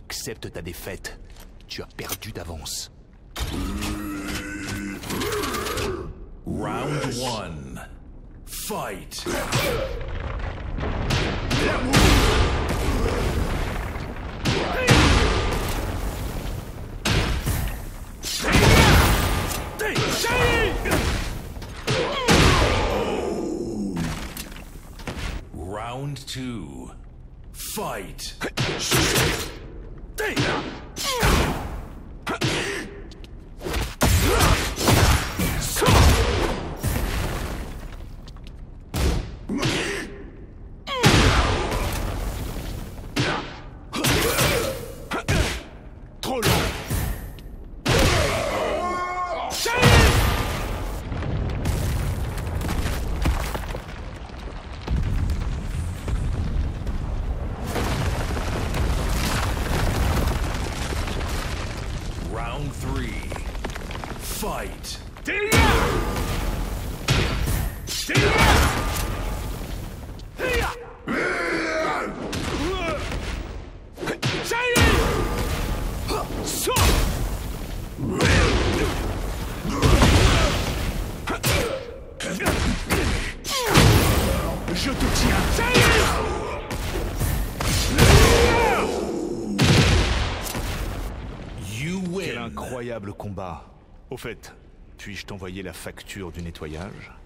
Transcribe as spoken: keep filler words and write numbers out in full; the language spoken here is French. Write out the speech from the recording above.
Accepte ta défaite. Tu as perdu d'avance. Round one. Fight! Round two. Fight! Trop long. Round three. Fight! Je te tiens. You win. Quel incroyable combat. Au fait, puis-je t'envoyer la facture du nettoyage?